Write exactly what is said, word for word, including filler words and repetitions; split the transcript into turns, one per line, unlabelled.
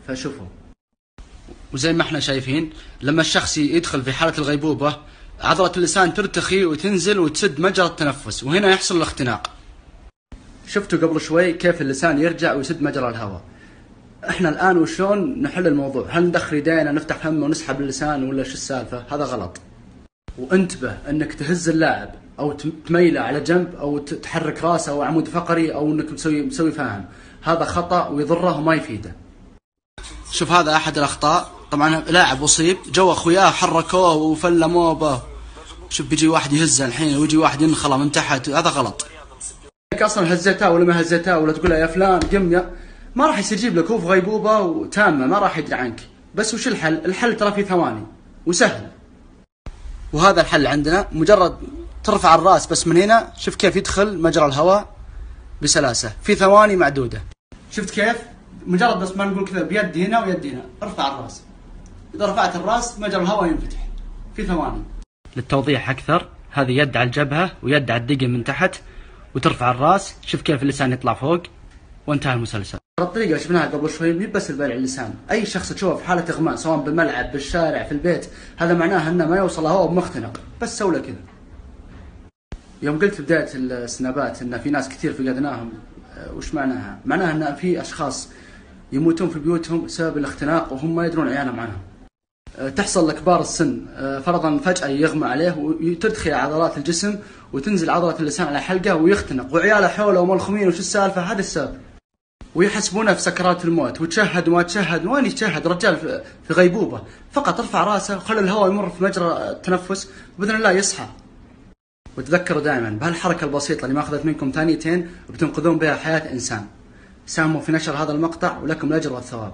فشوفوا. وزي ما احنا شايفين لما الشخص يدخل في حالة الغيبوبة عضلة اللسان ترتخي وتنزل وتسد مجرى التنفس، وهنا يحصل الاختناق. شفتوا قبل شوي كيف اللسان يرجع ويسد مجرى الهواء. احنا الآن وشلون نحل الموضوع؟ هل ندخل يدينا نفتح فمه ونسحب اللسان ولا شو السالفة؟ هذا غلط. وانتبه انك تهز اللاعب او تميله على جنب او تحرك راسه او عمود فقري او انك مسوي مسوي فاهم، هذا خطأ ويضره وما يفيده. شوف هذا احد الاخطاء، طبعا لاعب اصيب جو اخوياه حركوه وفلموه به، شوف بيجي واحد يهزه الحين ويجي واحد ينخله من تحت، هذا غلط. اصلا هزته ولا ما هزته ولا تقول له يا فلان قم يا، ما راح يستجيب لك، هو في غيبوبه وتامه ما راح يدري عنك. بس وش الحل؟ الحل ترى في ثواني وسهل، وهذا الحل عندنا. مجرد ترفع الراس بس من هنا، شوف كيف يدخل مجرى الهواء بسلاسه في ثواني معدوده. شفت كيف؟ مجرد بس ما نقول كذا بيد هنا ويد هنا، ارفع الراس. اذا رفعت الراس مجرى الهواء ينفتح في ثواني. للتوضيح اكثر، هذه يد على الجبهه ويد على الدقن من تحت، وترفع الراس، شوف كيف اللسان يطلع فوق، وانتهى المسلسل. الطريقه اللي شفناها قبل شوي مي بس البلع اللسان، اي شخص تشوفه في حاله اغماء سواء بالملعب بالشارع في البيت، هذا معناه انه ما يوصل هواء بمختنق، بس سوى له كذا. يوم قلت في بدايه السنابات ان في ناس كثير فقدناهم، وش معناها؟ معناها ان في اشخاص يموتون في بيوتهم بسبب الاختناق وهم ما يدرون عيالهم عنهم. تحصل لكبار السن فرضا فجأة يغمى عليه وتدخل عضلات الجسم وتنزل عضلة اللسان على حلقه ويختنق، وعياله حوله وملخمين وش السالفة، هذا السبب. ويحسبونه في سكرات الموت وتشهد وما تشهد، وين يتشهد؟ رجال في غيبوبة، فقط ارفع راسه وخلي الهواء يمر في مجرى التنفس وبإذن الله يصحى. وتذكروا دائما بهالحركة البسيطة اللي ما أخذت منكم ثانيتين وبتنقذون بها حياة إنسان. ساهموا في نشر هذا المقطع ولكم الأجر والثواب.